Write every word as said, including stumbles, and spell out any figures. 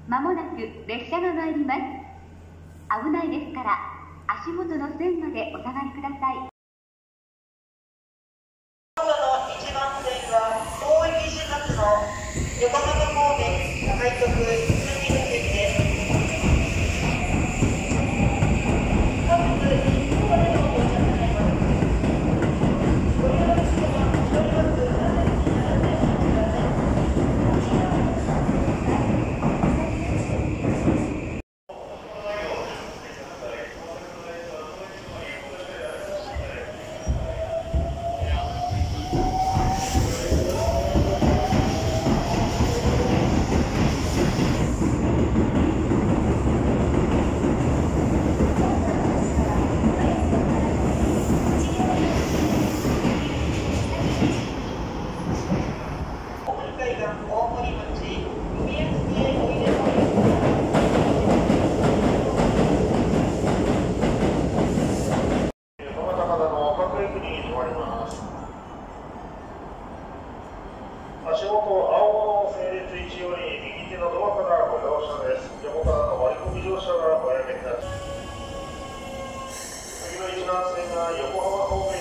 まもなく列車が参ります。危ないですから、足元の線までお下がりください。 今度のいちばん線は、大井岸発の横浜方面快速鶴見線です。本日、一方までのご乗車願います。ご利用の人は、乗ります画面に並んでお待ちください。 足元、青の整列位置より右手のドアからご乗車です。横からの割り込み乗車がおやめください。次の遊覧船が横浜方面